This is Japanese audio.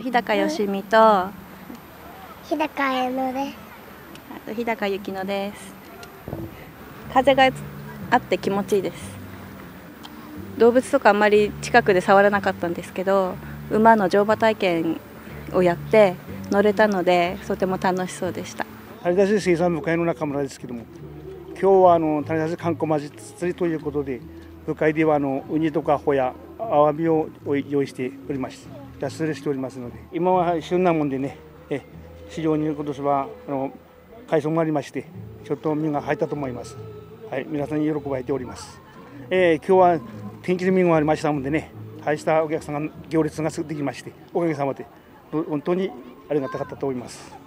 日高よしみと、あ日高彩乃です。 と日高ゆきのです。風があって気持ちいいです。動物とかあんまり近くで触らなかったんですけど、馬の乗馬体験をやって乗れたので、とても楽しそうでした。 谷田市水産部会の中村ですけども、今日は谷田市観光祭りということで、部会ではウニとかホヤ、アワビを用意しておりまして、安売りしておりますので、今は旬なもんでね、市場に今年は海藻もありまして、ちょっと身が入ったと思います。はい、皆さんに喜ばれております。今日は天気の見がありましたのでね、大したお客さんが行列ができまして、おかげさまで本当にありがたかったと思います。